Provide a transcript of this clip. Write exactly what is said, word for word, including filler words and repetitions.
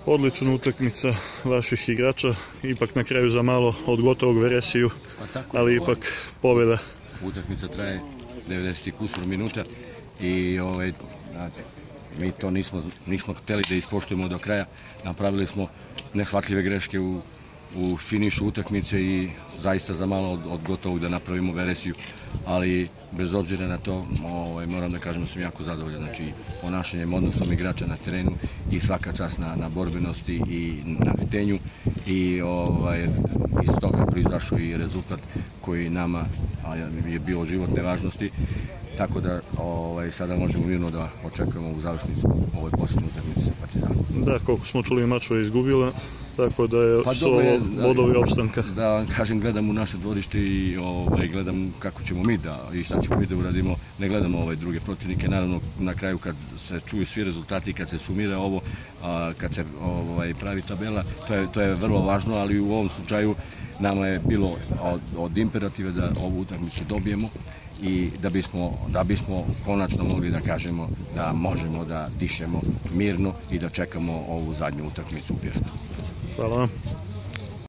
Odlična utakmica vaših igrača, ipak na kraju za malo od gotovog Veresiju, ali ipak pobjeda. Utakmica traje devedeset i kusur minuta i ovaj, znate, mi to nismo, nismo hteli da ispoštujemo do kraja. Napravili smo neshvatljive greške u, u finišu utakmice i zaista za malo od, od gotovog da napravimo Veresiju, ali bez obzira na to ovaj, moram da kažem da sam jako zadovoljan, znači ponašanjem, odnosom igrača na terenu i svaka čast na, na borbenosti i na htenju i ovaj, iz toga proizašao i rezultat koji nama je bio životne važnosti, tako da ovaj, sada možemo mirno da očekujemo u završnicu ovoj posljednje utakmice sa Partizanom. Da, koliko smo čuli, mačeva je izgubila, tako da je pa su ovo bodovi opstanka. Da, kažem, gledam u naše dvorište i ovaj, gledam kako ćemo mi da i šta ćemo mi da uradimo, ne gledamo ove druge protivnike. Naravno, na kraju kad se čuju svi rezultati, kad se sumira ovo, a, kad se ovaj, pravi tabela, to je, to je vrlo važno, ali u ovom slučaju nama je bilo od, od imperative da ovu utakmicu dobijemo i da bismo, da bismo konačno mogli da kažemo da možemo da dišemo mirno i da čekamo ovu zadnju utakmicu u Pirtu. Hvala vam.